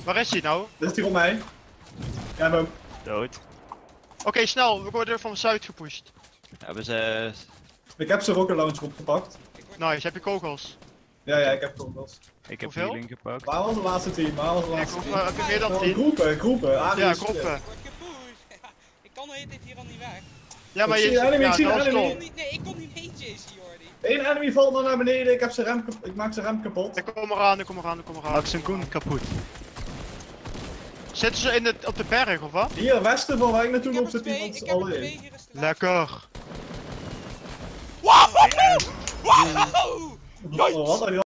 Waar is hij nou? Dit is die op mij. Ja, boom. Dood. Oké, snel, we worden van zuid gepusht. Hebben ze... Ik heb zijn rocket launcher opgepakt. Nice, heb je kogels? Ja, ik heb kogels. Ik heb Hoeveel? healing gepakt. Waar was het laatste team? Waar was het Ik laatste hoef, team? heb je meer dan Oh, 10? groepen. Ja, Arius. groepen. Word gepusht. Ja, ik kan dit hier al niet weg. Ja, maar Ik je... zie de enemy, ja, ik zie de dat was enemy. dom. Nee, ik kon niet mee, JC, Jordi. Eén enemy valt nog naar beneden, ik maak zijn rem kapot. Ik kom eraan, ik kom eraan. Max en Koen kapot. Zitten ze op de berg of wat? Hier, westen van waar ik naartoe Ik loop heb er zit twee, iemand ik heb er alle twee, in. hier is de laatste. Lekker. Wow! Wow! Wat?